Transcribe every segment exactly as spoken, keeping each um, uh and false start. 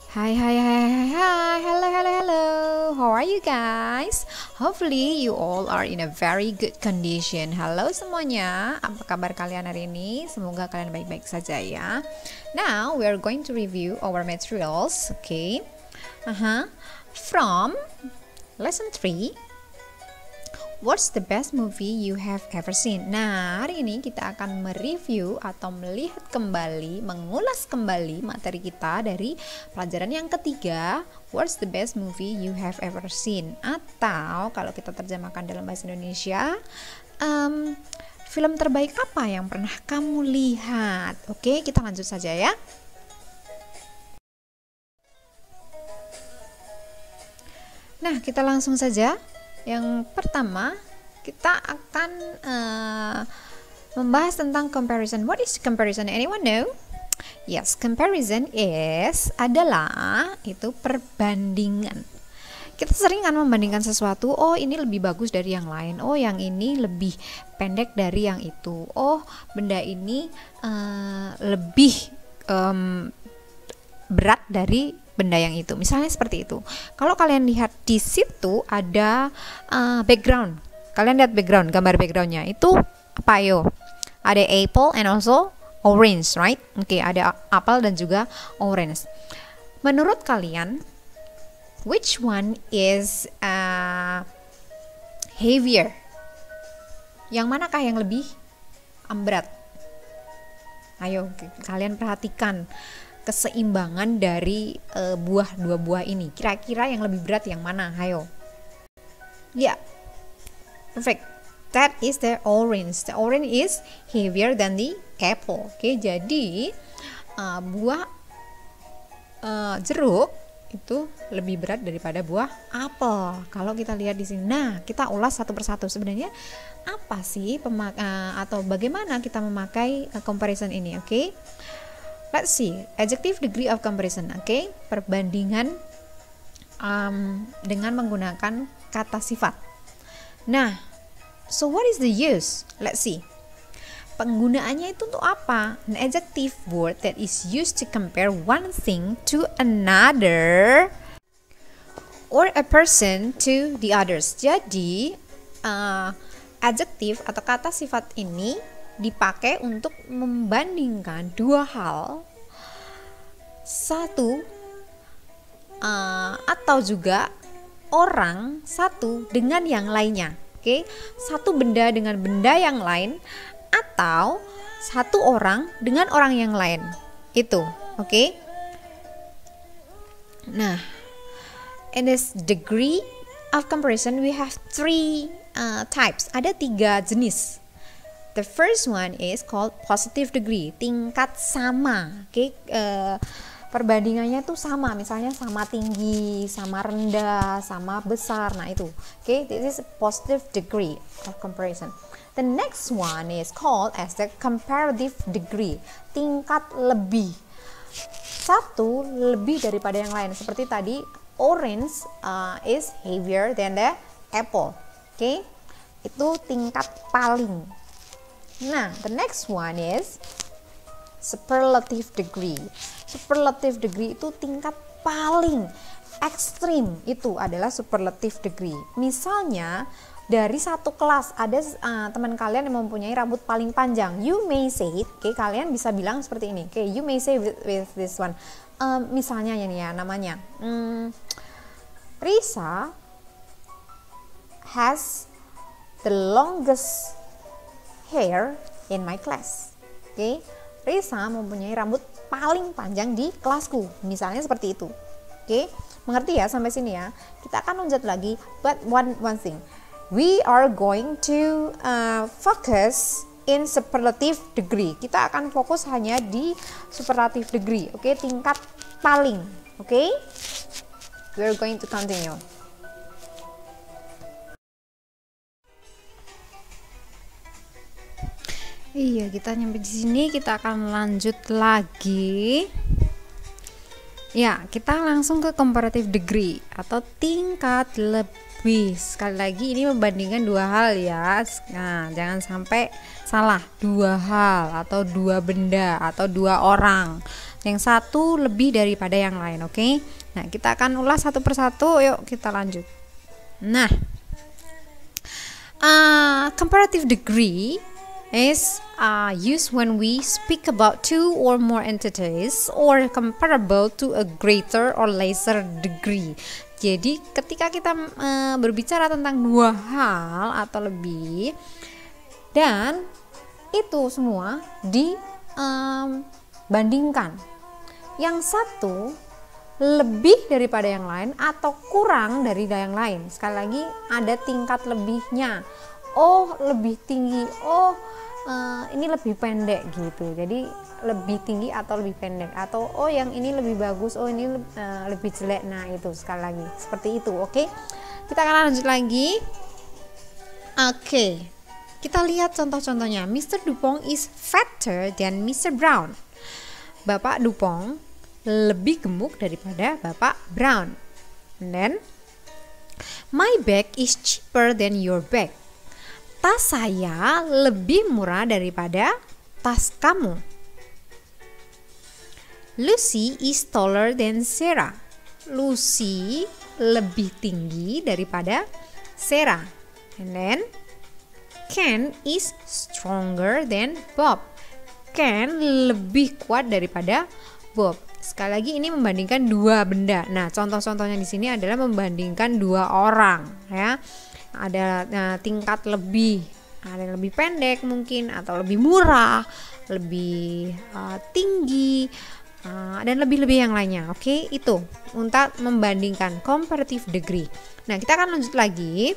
Hi, hi, hi, hi, hi, hello, hello, hello. How are you guys? Hopefully you all are in a very good condition. Halo semuanya, apa kabar kalian hari ini? Semoga kalian baik-baik saja ya. Now we are going to review our materials, okay? Uh-huh. From lesson three. What's the best movie you have ever seen? Nah, hari ini kita akan mereview atau melihat kembali, mengulas kembali materi kita dari pelajaran yang ketiga. What's the best movie you have ever seen? Atau kalau kita terjemahkan dalam bahasa Indonesia, um, film terbaik apa yang pernah kamu lihat? Oke, kita lanjut saja ya. Nah, kita langsung saja. Yang pertama, kita akan uh, membahas tentang comparison. What is comparison? Anyone know? Yes, comparison is adalah itu perbandingan. Kita sering kan membandingkan sesuatu. Oh, ini lebih bagus dari yang lain. Oh, yang ini lebih pendek dari yang itu. Oh, benda ini uh, lebih um, berat dari benda yang itu, misalnya seperti itu. Kalau kalian lihat di situ ada uh, background, kalian lihat background, gambar backgroundnya itu apa yo? Ada apple and also orange, right? Oke, okay, ada apel dan juga orange. Menurut kalian, which one is uh, heavier? Yang manakah yang lebih um, berat? Ayo kalian perhatikan keseimbangan dari uh, buah dua buah ini. Kira-kira yang lebih berat yang mana? Ayo. Ya, yeah. Perfect. That is the orange. The orange is heavier than the apple. Oke, okay, jadi uh, buah uh, jeruk itu lebih berat daripada buah apel. Kalau kita lihat di sini, nah kita ulas satu persatu. Sebenarnya apa sih pemak uh, atau bagaimana kita memakai uh, comparison ini? Oke. Okay? Let's see, adjective degree of comparison, oke? Okay? Perbandingan um, dengan menggunakan kata sifat. Nah, so what is the use? Let's see. Penggunaannya itu untuk apa? An adjective word that is used to compare one thing to another or a person to the others. Jadi, uh, adjektif atau kata sifat ini dipakai untuk membandingkan dua hal, satu uh, atau juga orang satu dengan yang lainnya. Oke, okay? Satu benda dengan benda yang lain atau satu orang dengan orang yang lain. Itu, oke? Okay? Nah, in this degree of comparison we have three uh, types. Ada tiga jenis. The first one is called positive degree, tingkat sama. Oke, okay? uh, perbandingannya tuh sama, misalnya sama tinggi, sama rendah, sama besar. Nah itu, oke, okay? This is positive degree of comparison. The next one is called as the comparative degree, tingkat lebih. Satu lebih daripada yang lain. Seperti tadi, orange uh, is heavier than the apple. Oke, okay? Itu tingkat paling. Nah, the next one is superlative degree. Superlative degree itu tingkat paling ekstrim, itu adalah superlative degree. Misalnya, dari satu kelas ada uh, teman kalian yang mempunyai rambut paling panjang. You may say it, oke, okay, kalian bisa bilang seperti ini. Oke, okay, you may say with, with this one. Um, misalnya ini ya namanya. Hmm, Risa has the longest hair in my class. Oke, okay? Risa mempunyai rambut paling panjang di kelasku. Misalnya seperti itu. Oke, okay? Mengerti ya sampai sini ya? Kita akan lanjut lagi. But one one thing, we are going to uh, focus in superlative degree. Kita akan fokus hanya di superlative degree. Oke, okay? Tingkat paling. Oke, okay? We are going to continue. Iya, kita nyampe di sini, kita akan lanjut lagi. Ya, kita langsung ke comparative degree atau tingkat lebih. Sekali lagi ini membandingkan dua hal ya. Nah, jangan sampai salah, dua hal atau dua benda atau dua orang. Yang satu lebih daripada yang lain, oke? Okay? Nah, kita akan ulas satu persatu. Yuk, kita lanjut. Nah, uh, comparative degree is uh, used when we speak about two or more entities or comparable to a greater or lesser degree. Jadi ketika kita uh, berbicara tentang dua hal atau lebih, dan itu semua dibandingkan, um, yang satu lebih daripada yang lain atau kurang dari yang lain. Sekali lagi ada tingkat lebihnya. Oh, lebih tinggi. Oh, uh, ini lebih pendek gitu. Jadi lebih tinggi atau lebih pendek, atau oh yang ini lebih bagus, oh ini uh, lebih jelek. Nah, itu sekali lagi seperti itu. Oke. Okay? Kita akan lanjut lagi. Oke. Okay. Kita lihat contoh-contohnya. mister Dupont is fatter than mister Brown. Bapak Dupont lebih gemuk daripada Bapak Brown. And then my bag is cheaper than your bag. Tas saya lebih murah daripada tas kamu. Lucy is taller than Sarah. Lucy lebih tinggi daripada Sarah. And then Ken is stronger than Bob. Ken lebih kuat daripada Bob. Sekali lagi ini membandingkan dua benda. Nah, contoh-contohnya di sini adalah membandingkan dua orang, ya. Ada nah, tingkat lebih, ada yang lebih pendek mungkin, atau lebih murah, lebih uh, tinggi, uh, dan lebih-lebih yang lainnya. Oke, okay? Itu untuk membandingkan comparative degree. Nah, kita akan lanjut lagi.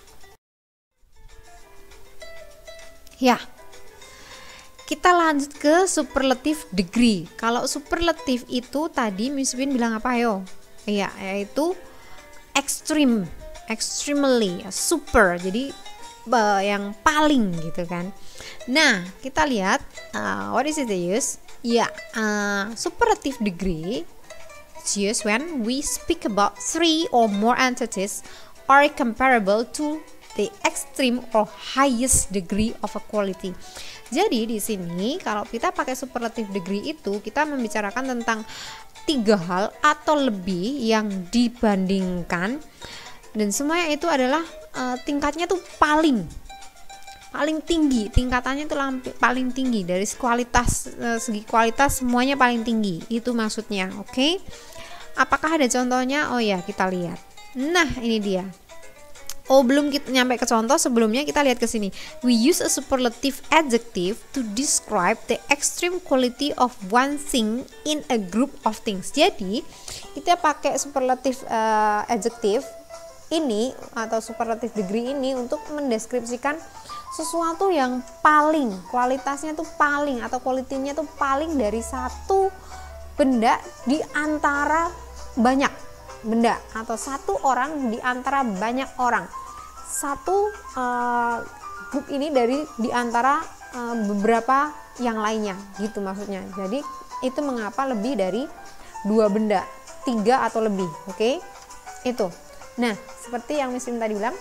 Ya, kita lanjut ke superlative degree. Kalau superlative itu tadi Miss Win bilang apa yo? Iya, yaitu extreme. Extremely, super, jadi uh, yang paling gitu kan. Nah, kita lihat uh, what is it the use? Ya, yeah, uh, superlative degree is used when we speak about three or more entities are comparable to the extreme or highest degree of equality. Jadi di sini kalau kita pakai superlative degree itu kita membicarakan tentang tiga hal atau lebih yang dibandingkan. Dan semuanya itu adalah uh, tingkatnya tuh paling paling tinggi, tingkatannya tuh lampi, paling tinggi dari kualitas, uh, segi kualitas semuanya paling tinggi, itu maksudnya. Oke, okay? Apakah ada contohnya? Oh ya, kita lihat. Nah, ini dia. Oh, belum kita nyampe ke contoh, sebelumnya kita lihat ke sini. We use a superlative adjective to describe the extreme quality of one thing in a group of things. Jadi kita pakai superlative uh, adjective ini atau superlative degree ini untuk mendeskripsikan sesuatu yang paling, kualitasnya tuh paling atau kualitinya tuh paling dari satu benda di antara banyak benda, atau satu orang di antara banyak orang, satu uh, grup ini dari di antara uh, beberapa yang lainnya gitu maksudnya. Jadi itu mengapa lebih dari dua benda, tiga atau lebih. Oke, okay? Itu. Nah, seperti yang Miss Win tadi bilang.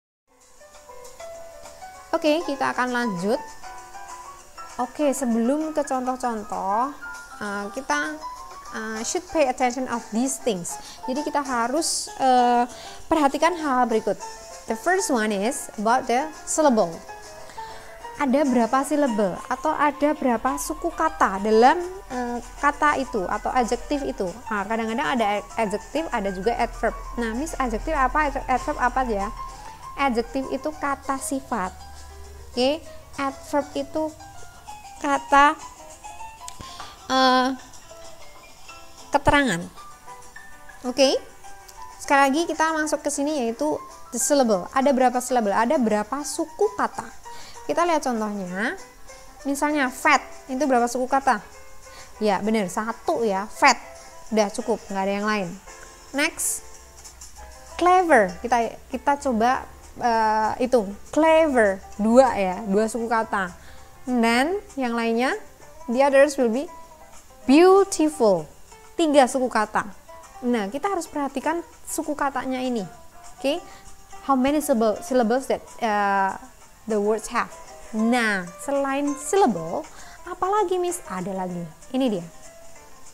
Oke, kita akan lanjut. Oke, sebelum ke contoh-contoh, uh, kita uh, should pay attention of these things. Jadi kita harus uh, perhatikan hal berikut. The first one is about the syllable. Ada berapa syllable atau ada berapa suku kata dalam uh, kata itu atau adjektif itu. Nah, kadang-kadang ada adjektif, ada juga adverb. Nah, Miss, adjektif apa, adverb apa aja? Adjektif itu kata sifat. Oke, okay? Adverb itu kata uh, keterangan. Oke. Okay? Sekali lagi kita masuk ke sini yaitu the syllable. Ada berapa syllable? Ada berapa suku kata? Kita lihat contohnya, misalnya fat, itu berapa suku kata? Ya benar, satu ya, fat, udah cukup, nggak ada yang lain. Next, clever, kita kita coba uh, hitung, clever, dua ya, dua suku kata. Dan yang lainnya, the others will be beautiful, tiga suku kata. Nah, kita harus perhatikan suku katanya ini, oke? Okay? How many syllables that uh, the words have. Nah, selain syllable, apalagi Miss? Ada lagi. Ini dia.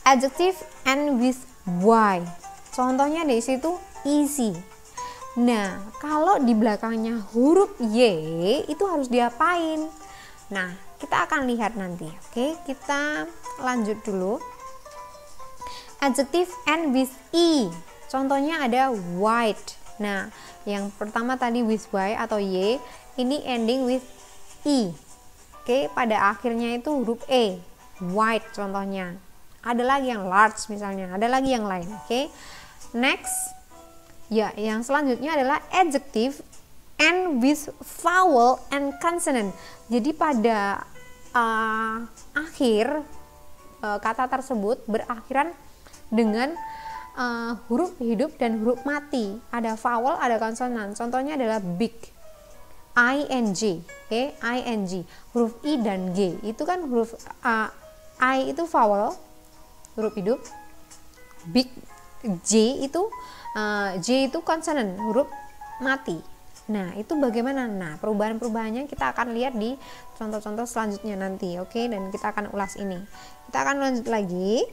adjective end with y. Contohnya di situ easy. Nah, kalau di belakangnya huruf y itu harus diapain? Nah, kita akan lihat nanti. Oke, kita lanjut dulu. Adjective end with e. Contohnya ada white. Nah, yang pertama tadi with y atau y, ini ending with e. Oke, pada akhirnya itu huruf e. White contohnya. Ada lagi yang large misalnya, ada lagi yang lain. Oke. Next. Ya, yang selanjutnya adalah adjective end with vowel and consonant. Jadi pada uh, akhir uh, kata tersebut berakhiran dengan uh, huruf hidup dan huruf mati. Ada vowel, ada konsonan. Contohnya adalah big, ing, oke, okay? ing, huruf i dan g. Itu kan huruf uh, i itu vowel, huruf hidup. Big, j itu uh, j itu konsonan, huruf mati. Nah, itu bagaimana? Nah, perubahan-perubahannya kita akan lihat di contoh-contoh selanjutnya nanti, oke? Okay? Dan kita akan ulas ini. Kita akan lanjut lagi.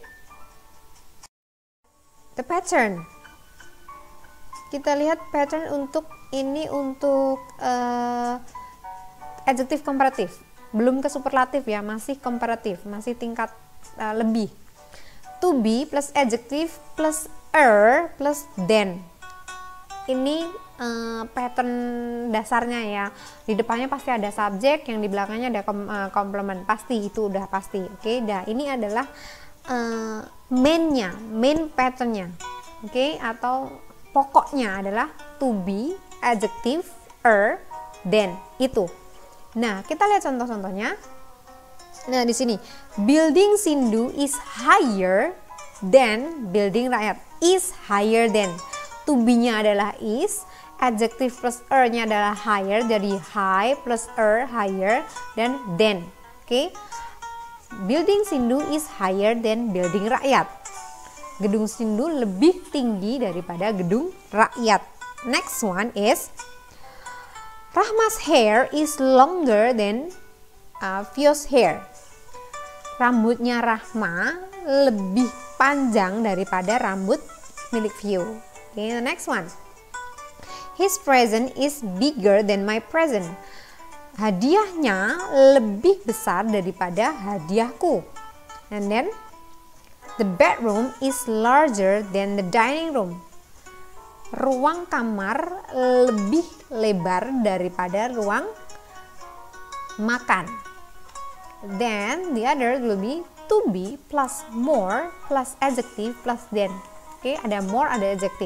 The pattern. Kita lihat pattern untuk ini untuk uh, adjektif komparatif. Belum ke superlatif ya, masih komparatif, masih tingkat uh, lebih. To be plus adjective plus er plus than. Ini uh, pattern dasarnya ya. Di depannya pasti ada subjek, yang di belakangnya ada kom uh, komplement. Pasti itu udah pasti. Oke, okay? Nah, ini adalah uh, mainnya, main patternnya. Oke, okay? Atau pokoknya adalah to be, adjective, er, than. Itu. Nah, kita lihat contoh-contohnya. Nah, di sini building Sindu is higher than building rakyat. Is higher than. To be-nya adalah is, adjective plus er-nya adalah higher, jadi high plus er higher dan than. Oke. Okay? Building Sindu is higher than building rakyat. Gedung Sindu lebih tinggi daripada gedung rakyat. Next one is Rahma's hair is longer than uh, Fio's hair. Rambutnya Rahma lebih panjang daripada rambut milik Fio. Okay, the next one. His present is bigger than my present. Hadiahnya lebih besar daripada hadiahku. And then the bedroom is larger than the dining room. Ruang kamar lebih lebar daripada ruang makan. Then the other will be to be plus more plus adjective plus than. Oke, okay, ada more, ada adjective.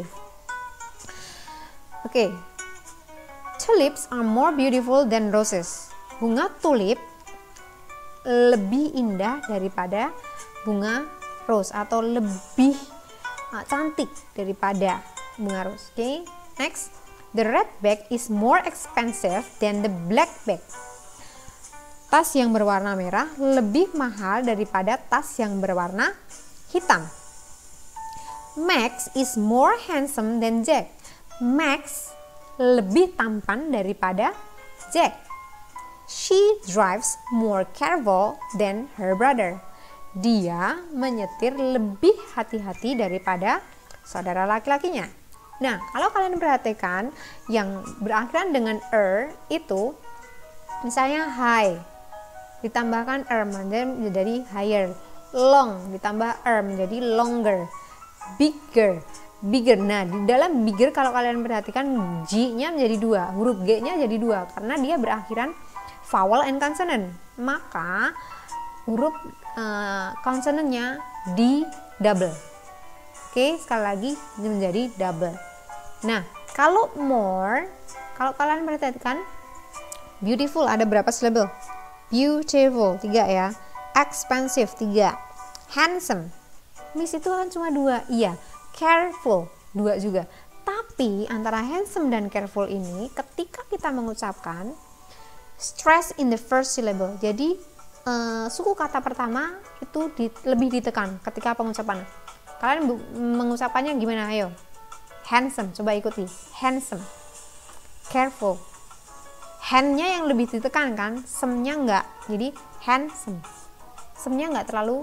Oke. Okay. Tulips are more beautiful than roses. Bunga tulip lebih indah daripada bunga rose atau lebih uh, cantik daripada bunga rose. Oke, okay. Next, the red bag is more expensive than the black bag. Tas yang berwarna merah lebih mahal daripada tas yang berwarna hitam. Max is more handsome than Jack. Max lebih tampan daripada Jack. She drives more careful than her brother. Dia menyetir lebih hati-hati daripada saudara laki-lakinya. Nah, kalau kalian perhatikan yang berakhiran dengan er itu, misalnya high ditambahkan er menjadi higher, long ditambah er menjadi longer, bigger, bigger. Nah, di dalam bigger kalau kalian perhatikan G-nya menjadi dua, huruf G-nya jadi dua karena dia berakhiran vowel and consonant. Maka huruf uh, konsonannya di double. Oke, sekali lagi ini menjadi double. Nah, kalau more, kalau kalian perhatikan beautiful ada berapa syllable? Beautiful tiga ya, expensive tiga, handsome. Miss itu kan cuma dua, iya. Careful dua juga. Tapi antara handsome dan careful ini ketika kita mengucapkan stress in the first syllable. Jadi uh, suku kata pertama itu di, lebih ditekan ketika pengucapan. Kalian mengucapannya gimana? Ayo. Handsome, coba ikuti. Handsome. Careful. Hand-nya yang lebih ditekan kan, sem-nya enggak. Jadi handsome. Sem-nya enggak terlalu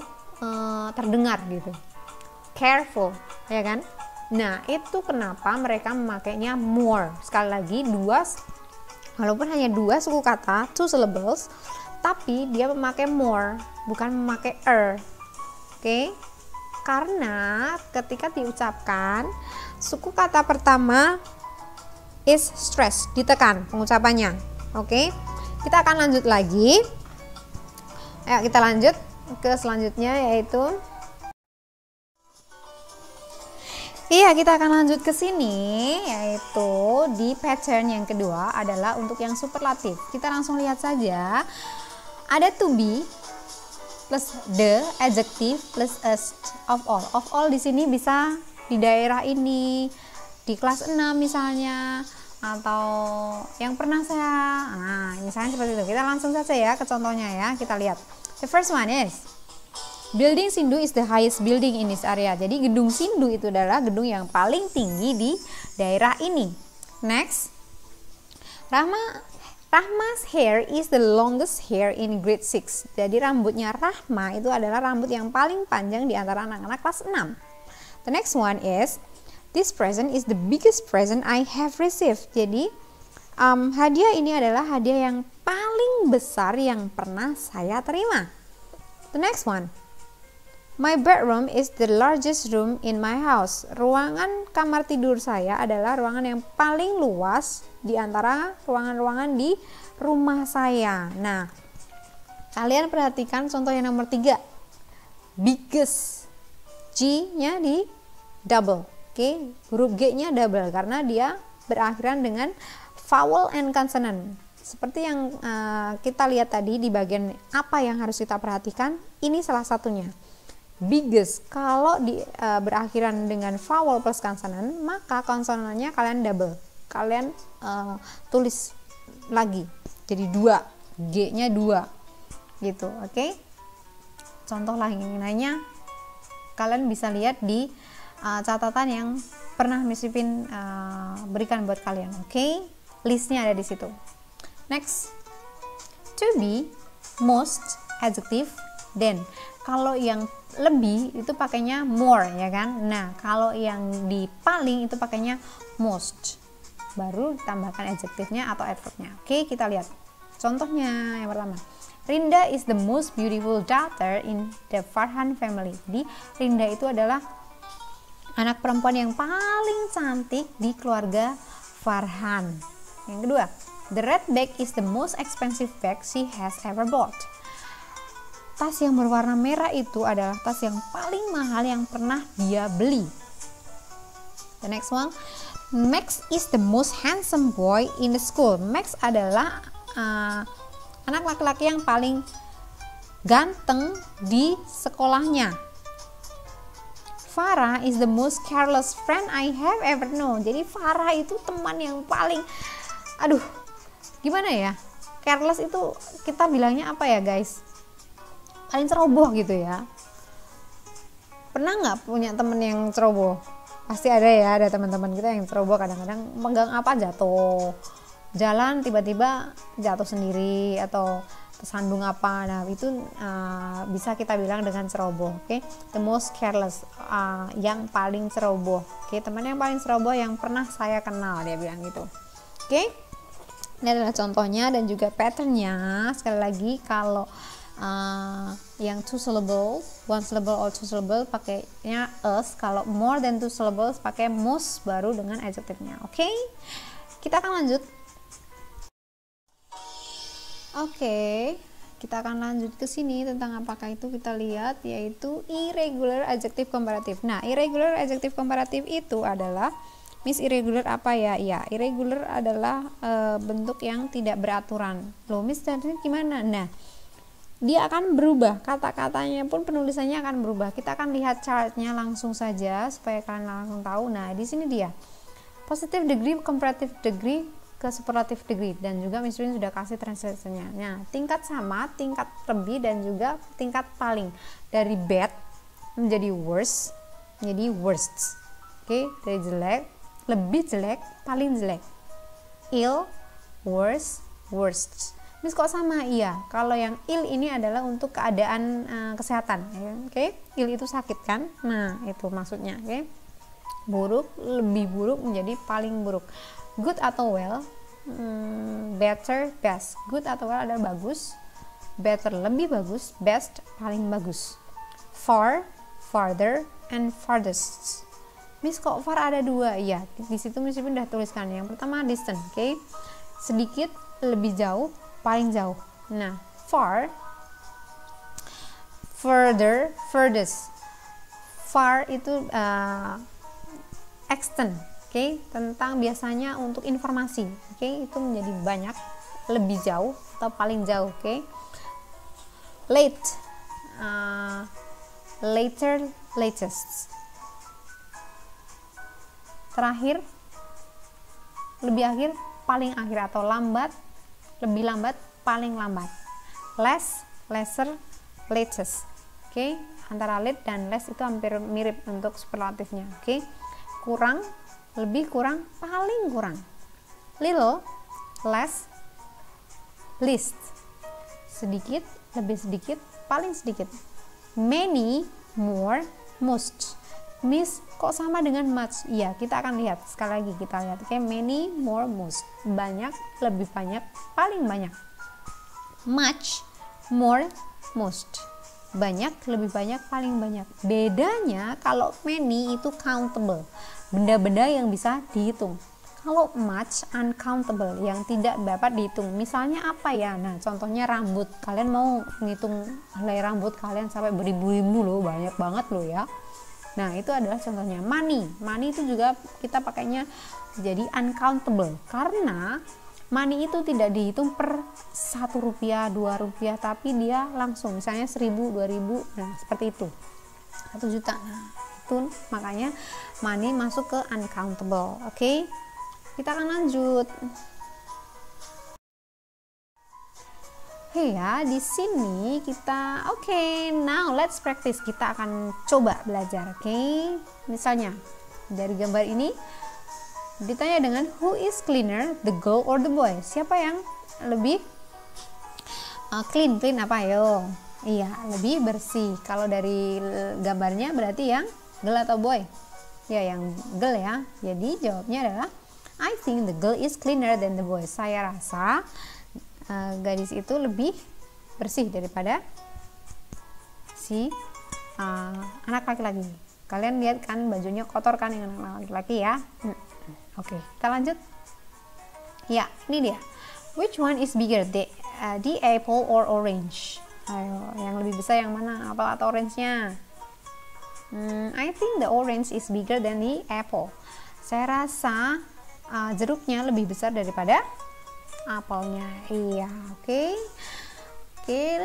uh, terdengar gitu. Careful, ya kan? Nah, itu kenapa mereka memakainya more. Sekali lagi, dua, walaupun hanya dua suku kata, two syllables, tapi dia memakai more, bukan memakai er. Oke? Okay? Karena ketika diucapkan, suku kata pertama is stress, ditekan pengucapannya. Oke? Okay? Kita akan lanjut lagi. Ayo kita lanjut ke selanjutnya, yaitu Iya, kita akan lanjut ke sini, yaitu di pattern yang kedua adalah untuk yang superlatif. Kita langsung lihat saja. Ada to be plus the, adjective plus as, of all. Of all di sini bisa di daerah ini, di kelas enam misalnya, atau yang pernah saya, nah misalnya seperti itu. Kita langsung saja ya ke contohnya ya, kita lihat. The first one is Building Sindu is the highest building in this area. Jadi gedung Sindu itu adalah gedung yang paling tinggi di daerah ini. Next, Rahma Rahma's hair is the longest hair in grade six. Jadi rambutnya Rahma itu adalah rambut yang paling panjang di antara anak-anak kelas enam. The next one is this present is the biggest present I have received. Jadi um, hadiah ini adalah hadiah yang paling besar yang pernah saya terima. The next one, my bedroom is the largest room in my house. Ruangan kamar tidur saya adalah ruangan yang paling luas di antara ruangan-ruangan di rumah saya. Nah, kalian perhatikan contoh yang nomor tiga. Biggest. G-nya di double. Oke, okay? Huruf G-nya double karena dia berakhiran dengan vowel and consonant. Seperti yang uh, kita lihat tadi di bagian apa yang harus kita perhatikan, ini salah satunya. Biggest, kalau di, uh, berakhiran dengan vowel plus konsonan, maka konsonannya kalian double, kalian uh, tulis lagi, jadi dua, G-nya dua, gitu, oke? Okay? Contoh lainnya, kalian bisa lihat di uh, catatan yang pernah Miss Pipin uh, berikan buat kalian, oke? Okay? Listnya ada di situ. Next, to be, most, adjective, then. Kalau yang lebih itu pakainya more, ya kan? Nah, kalau yang di paling itu pakainya most. Baru ditambahkan adjektifnya atau adverbnya. Oke, kita lihat. Contohnya yang pertama. Rinda is the most beautiful daughter in the Farhan family. Jadi, Rinda itu adalah anak perempuan yang paling cantik di keluarga Farhan. Yang kedua, the red bag is the most expensive bag she has ever bought. Tas yang berwarna merah itu adalah tas yang paling mahal yang pernah dia beli. The next one, Max is the most handsome boy in the school. Max adalah uh, anak laki-laki yang paling ganteng di sekolahnya. Farah is the most careless friend I have ever known. Jadi Farah itu teman yang paling, aduh, gimana ya? Careless itu kita bilangnya apa ya guys? Paling ceroboh gitu ya. Pernah nggak punya temen yang ceroboh? Pasti ada ya, ada teman-teman kita yang ceroboh, kadang-kadang megang apa jatuh, jalan tiba-tiba jatuh sendiri atau tersandung apa. Nah itu uh, bisa kita bilang dengan ceroboh. Oke, okay? The most careless, uh, yang paling ceroboh. Oke, okay? Teman yang paling ceroboh yang pernah saya kenal, dia bilang gitu. Oke, okay? Ini adalah contohnya dan juga patternnya. Sekali lagi, kalau Uh, yang two syllable, one syllable or two syllable pakainya us. Kalau more than two syllables pakai most baru dengan adjektifnya. Oke, okay? Kita akan lanjut. Oke, okay. Kita akan lanjut ke sini tentang apakah itu kita lihat, yaitu irregular adjective comparative. Nah, irregular adjective comparative itu adalah Miss irregular apa ya? Ya, irregular adalah uh, bentuk yang tidak beraturan. Loh, Miss tadi gimana? Nah, dia akan berubah, kata-katanya pun penulisannya akan berubah. Kita akan lihat chartnya langsung saja supaya kalian langsung tahu. Nah, di sini dia positive degree, comparative degree, ke superlative degree, dan juga Miss Win sudah kasih translation-nya. Nah, tingkat sama, tingkat lebih, dan juga tingkat paling. Dari bad menjadi worse, menjadi worst. Oke, dari jelek, lebih jelek, paling jelek. Ill, worse, worst. Miss kok sama? Iya, kalau yang ill ini adalah untuk keadaan uh, kesehatan, ya, oke? Okay? Ill itu sakit kan? Nah, itu maksudnya, oke? Okay? Buruk, lebih buruk menjadi paling buruk. Good atau well, hmm, better, best. Good atau well adalah bagus, better lebih bagus, best paling bagus. Far, farther, and farthest. Miss kok far ada dua? Iya, di situ Miss pun udah tuliskan. Yang pertama distant, oke? Okay? Sedikit, lebih jauh, paling jauh. Nah, far, further, furthest. Far itu uh, extend, oke? Okay? Tentang biasanya untuk informasi, oke? Okay? Itu menjadi banyak, lebih jauh atau paling jauh, oke? Okay? Late, uh, later, latest. Terakhir, lebih akhir, paling akhir, atau lambat, lebih lambat, paling lambat. Less, lesser, latest. Oke, okay? Antara late dan less itu hampir mirip untuk superlatifnya. Oke, okay? Kurang, lebih kurang, paling kurang. Little, less, least. Sedikit, lebih sedikit, paling sedikit. Many, more, most. Miss kok sama dengan much? Iya, kita akan lihat sekali lagi, kita lihat. Oke, okay? Many, more, most. Banyak, lebih banyak, paling banyak. Much, more, most. Banyak, lebih banyak, paling banyak. Bedanya kalau many itu countable, benda-benda yang bisa dihitung. Kalau much, uncountable, yang tidak dapat dihitung. Misalnya apa ya? Nah, contohnya rambut. Kalian mau ngitung helai rambut kalian sampai beribu-ribu loh, banyak banget loh ya. Nah, itu adalah contohnya. Money, money itu juga kita pakainya jadi uncountable, karena money itu tidak dihitung per satu rupiah, dua rupiah, tapi dia langsung, misalnya seribu, dua ribu, nah seperti itu, satu juta. Nah, itu makanya money masuk ke uncountable. Oke, okay? Kita akan lanjut. Oke ya, di sini kita oke, okay, now let's practice. Kita akan coba belajar, oke? Okay? Misalnya dari gambar ini ditanya dengan who is cleaner, the girl or the boy? Siapa yang lebih uh, clean? Clean apa? Ayo. Iya, lebih bersih. Kalau dari gambarnya berarti yang girl atau boy? Ya, yang girl ya. Jadi jawabnya adalah I think the girl is cleaner than the boy. Saya rasa Uh, gadis itu lebih bersih daripada si uh, anak laki-laki. Kalian lihat kan bajunya kotor kan yang anak laki-laki ya. hmm. Oke, okay, kita lanjut ya. Ini dia, which one is bigger, the, uh, the apple or orange? Ayo, yang lebih besar yang mana, apel atau orange-nya? hmm, I think the orange is bigger than the apple. Saya rasa uh, jeruknya lebih besar daripada apelnya. Iya, oke. Okay. Oke. Okay.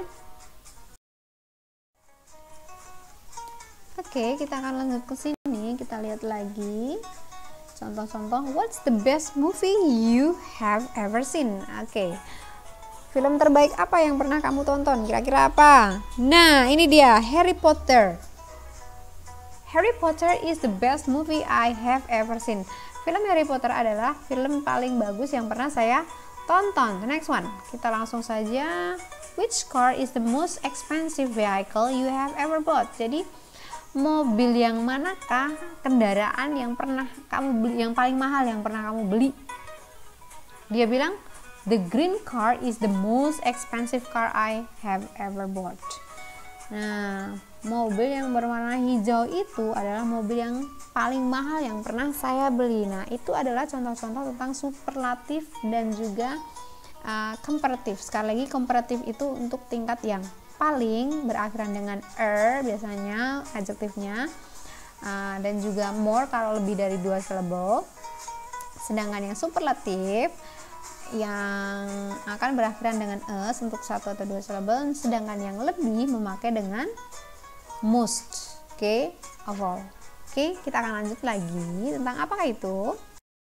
Oke, okay, kita akan lanjut ke sini. Kita lihat lagi contoh-contoh. What's the best movie you have ever seen? Oke. Okay. Film terbaik apa yang pernah kamu tonton? Kira-kira apa? Nah, ini dia, Harry Potter. Harry Potter is the best movie I have ever seen. Film Harry Potter adalah film paling bagus yang pernah saya tonton. The next one, kita langsung saja. Which car is the most expensive vehicle you have ever bought? Jadi mobil yang manakah, kendaraan yang pernah kamu beli, yang paling mahal yang pernah kamu beli? Dia bilang the green car is the most expensive car I have ever bought. Nah, mobil yang berwarna hijau itu adalah mobil yang paling mahal yang pernah saya beli. Nah, itu adalah contoh-contoh tentang superlatif dan juga uh, komparatif. Sekali lagi, komparatif itu untuk tingkat yang paling, berakhiran dengan er biasanya adjektifnya, uh, dan juga more kalau lebih dari dua syllable. Sedangkan yang superlatif yang akan berakhiran dengan es untuk satu atau dua syllable, sedangkan yang lebih memakai dengan most. Oke, okay? Of all. Oke, okay, kita akan lanjut lagi tentang apakah itu?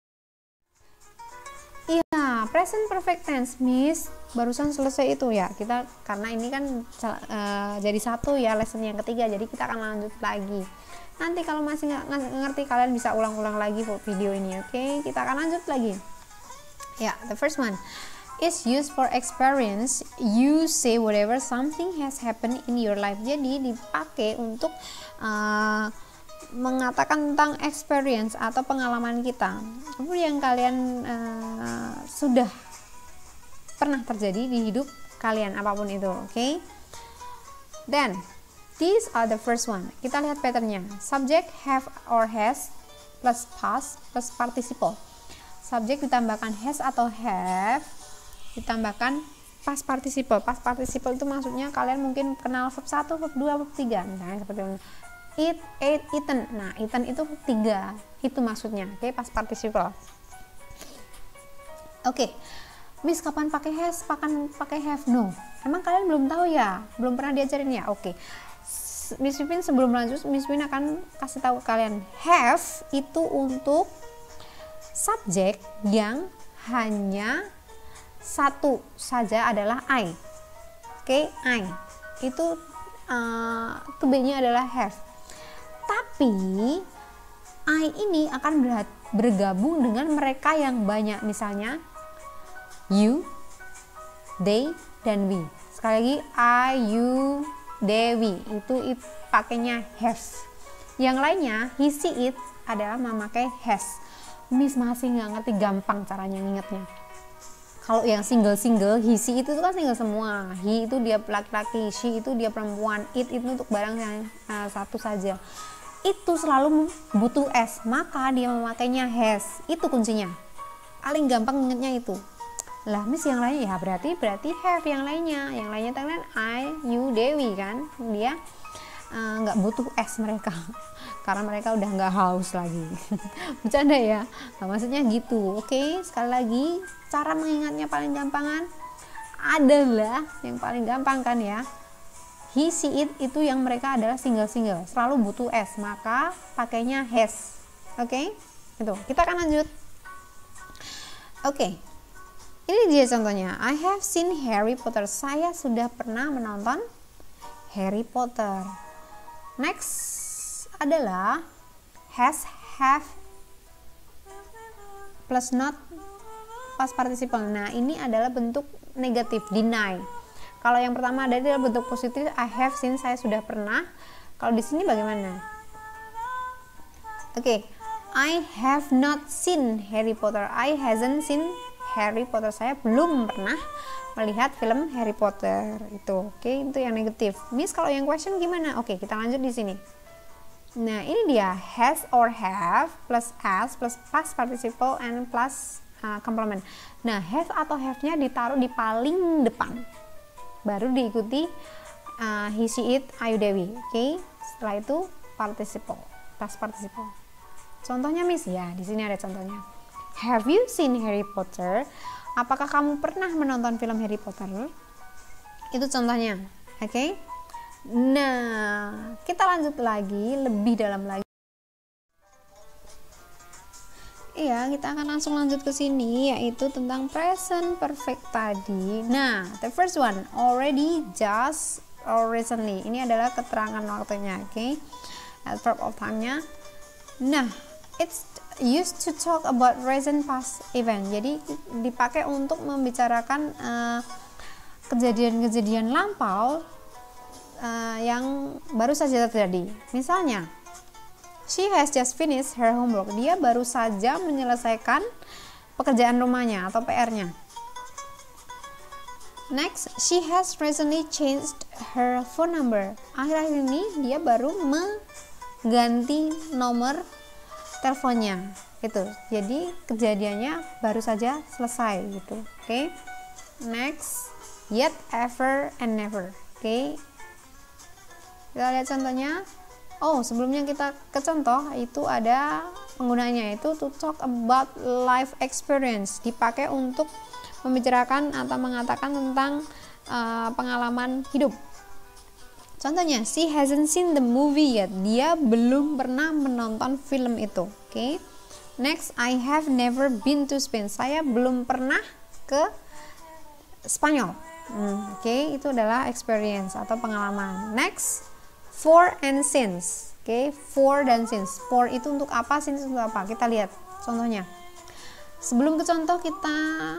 Iya, present perfect tense, Miss. Barusan selesai itu ya. Kita karena ini kan uh, jadi satu ya lesson yang ketiga, jadi kita akan lanjut lagi. Nanti kalau masih nggak ngerti kalian bisa ulang-ulang lagi video ini, oke? Okay? Kita akan lanjut lagi. Ya, yeah, the first one. is used for experience. You say whatever something has happened in your life. Jadi dipakai untuk uh, mengatakan tentang experience atau pengalaman kita, apa yang kalian uh, sudah pernah terjadi di hidup kalian, apapun itu. Oke, okay? Then these are the first one. Kita lihat patternnya. Subject have or has plus past plus participle. Subject ditambahkan has atau have, ditambahkan past participle. Past participle itu maksudnya kalian mungkin kenal verb satu, verb dua, verb tiga, misalnya seperti ini. Eat, ate, eaten. Nah, eaten itu tiga, itu maksudnya. Oke, okay? Past participle. Oke, okay. Miss kapan pakai has, kapan pakai have? No, emang kalian belum tahu ya, belum pernah diajarin ya? Oke, okay. Miss Win sebelum lanjut, Miss Win akan kasih tahu ke kalian, have itu untuk subjek yang hanya satu saja adalah I. Oke, okay? I itu uh, to be-nya adalah have. Tapi I ini akan bergabung dengan mereka yang banyak, misalnya you, they, dan we. Sekali lagi, I, you, they, we. Itu, itu pakainya have. Yang lainnya, he, she, it adalah memakai has. Miss masih nggak ngerti, gampang caranya ngingetnya. Kalau yang single-single, he, she, itu kan single semua. He itu dia laki-laki, she itu dia perempuan, it itu untuk barang yang uh, satu saja. Itu selalu butuh s, maka dia memakainya has. Itu kuncinya. Paling gampang ingetnya itu. Lah, Miss yang lainnya ya berarti berarti have yang lainnya. Yang lainnya kan I, you, Dewi kan. Dia nggak uh, butuh s mereka. Karena mereka udah nggak haus lagi. Bercanda ya. Nah, maksudnya gitu. Oke, sekali lagi cara mengingatnya paling gampangan adalah yang paling gampang kan ya. He, she, it itu yang mereka adalah single-single, selalu butuh s, maka pakainya has. Oke, okay? Itu. Kita akan lanjut. Oke, okay. Ini dia contohnya. I have seen Harry Potter. Saya sudah pernah menonton Harry Potter. Next adalah has, have plus not past participle. Nah, ini adalah bentuk negatif, deny. Kalau yang pertama ada dalam bentuk positif, I have seen, saya sudah pernah. Kalau di sini bagaimana? Oke, okay. I have not seen Harry Potter. I hasn't seen Harry Potter. Saya belum pernah melihat film Harry Potter. Itu, oke, okay. Itu yang negatif. Miss, kalau yang question gimana? Oke, okay, kita lanjut di sini. Nah, ini dia has or have plus as plus past participle and plus uh, complement. Nah, have atau have-nya ditaruh di paling depan. Baru diikuti uh, he, she, it, ayu, dewi. Oke, okay? Setelah itu participle, past participle. Contohnya Miss ya, di sini ada contohnya. Have you seen Harry Potter? Apakah kamu pernah menonton film Harry Potter? Itu contohnya. Oke. Okay? Nah, kita lanjut lagi, lebih dalam lagi. Iya, kita akan langsung lanjut ke sini, yaitu tentang present perfect tadi. Nah, the first one, already, just, or recently. Ini adalah keterangan waktunya, oke? Okay? Adverb of time-nya. Nah, it's used to talk about recent past event. Jadi dipakai untuk membicarakan uh, kejadian-kejadian lampau uh, yang baru saja terjadi. Misalnya, she has just finished her homework. Dia baru saja menyelesaikan pekerjaan rumahnya atau P R-nya. Next, she has recently changed her phone number. Akhir-akhir ini dia baru mengganti nomor teleponnya. Itu. Jadi kejadiannya baru saja selesai gitu. Oke. Okay. Next, yet, ever, and never. Oke. Okay. Kita lihat contohnya. Oh, sebelumnya kita ke contoh, itu ada penggunanya, itu to talk about life experience, dipakai untuk membicarakan atau mengatakan tentang uh, pengalaman hidup. Contohnya, she hasn't seen the movie yet. Dia belum pernah menonton film itu. Oke. Okay. Next, I have never been to Spain. Saya belum pernah ke Spanyol. Hmm, Oke, okay. Itu adalah experience atau pengalaman. Next, for and since. Oke, okay, for dan since. For itu untuk apa, since untuk apa? Kita lihat contohnya. Sebelum ke contoh, kita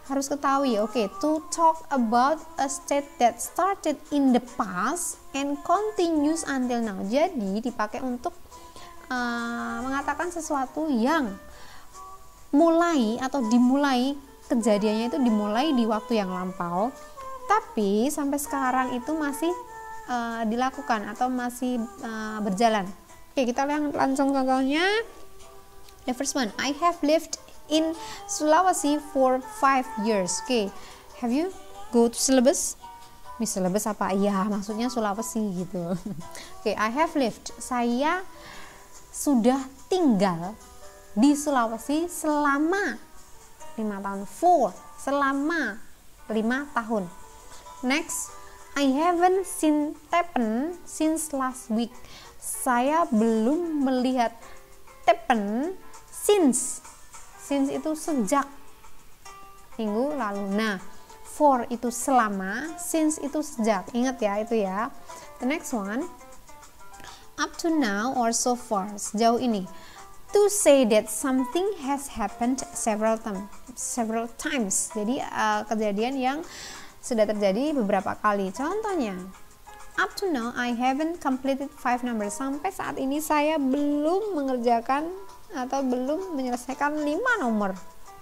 harus ketahui, oke, okay, to talk about a state that started in the past and continues until now. Jadi dipakai untuk uh, mengatakan sesuatu yang mulai atau dimulai, kejadiannya itu dimulai di waktu yang lampau, tapi sampai sekarang itu masih uh, dilakukan atau masih uh, berjalan. Oke, kita lihat langsung contohnya. The first one, I have lived in Sulawesi for five years. Oke, have you go to Celebes? Miss Celebes apa? Iya, maksudnya Sulawesi gitu. Oke, I have lived. Saya sudah tinggal di Sulawesi selama lima tahun. For, selama lima tahun. Next, I haven't seen Tepen since last week. Saya belum melihat Tepen since. Since itu sejak minggu lalu. Nah, for itu selama, since itu sejak. Ingat ya itu ya. The next one, up to now or so far, sejauh ini. To say that something has happened several time, several times. Jadi uh, kejadian yang sudah terjadi beberapa kali. Contohnya, up to now I haven't completed five numbers. Sampai saat ini saya belum mengerjakan atau belum menyelesaikan lima nomor.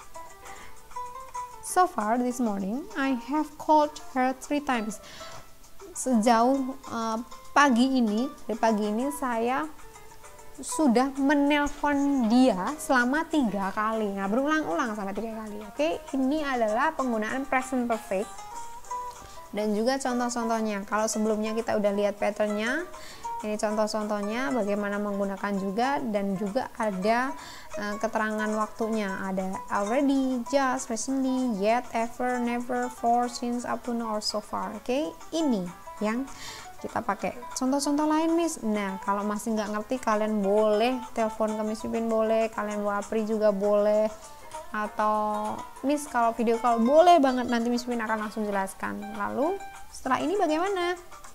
So far this morning I have called her three times. Sejauh uh, pagi ini, dari pagi ini saya sudah menelpon dia selama tiga kali. Nah, berulang-ulang sampai tiga kali. Oke, ini adalah penggunaan present perfect. Dan juga contoh-contohnya. Kalau sebelumnya kita udah lihat patternnya, ini contoh-contohnya bagaimana menggunakan juga, dan juga ada uh, keterangan waktunya. Ada already, just, recently, yet, ever, never, for, since, up to now, or so far. Oke, okay? Ini yang kita pakai. Contoh-contoh lain, Miss. Nah, kalau masih nggak ngerti, kalian boleh telepon ke Miss Pipin, boleh. Kalian wapri juga boleh. Atau Miss kalau video call boleh banget, nanti Miss Pipin akan langsung jelaskan. Lalu setelah ini bagaimana?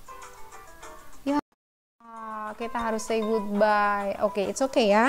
Kita harus say goodbye. Oke, okay, it's okay ya.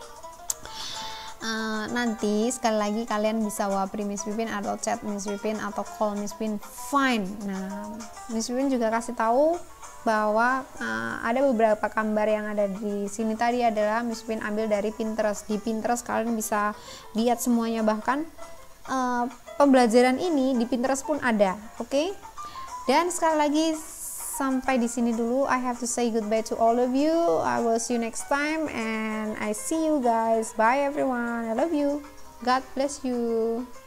Uh, nanti sekali lagi kalian bisa wapri Miss Pipin atau chat Miss Pipin atau call Miss Pipin, fine. Nah, Miss Pipin juga kasih tahu bahwa uh, ada beberapa gambar yang ada di sini tadi adalah Miss Pipin ambil dari Pinterest. Di Pinterest kalian bisa lihat semuanya, bahkan uh, pembelajaran ini di Pinterest pun ada. Oke, okay? Dan sekali lagi sampai di sini dulu. I have to say goodbye to all of you. I will see you next time and I see you guys. Bye everyone. I love you. God bless you.